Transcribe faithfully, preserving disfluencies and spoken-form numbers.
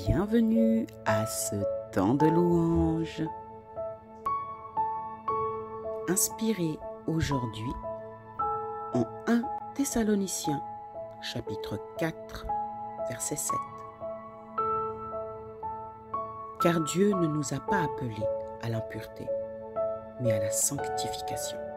Bienvenue à ce temps de louange. Inspiré aujourd'hui en premier Thessaloniciens, chapitre quatre, verset sept. Car Dieu ne nous a pas appelés à l'impureté, mais à la sanctification.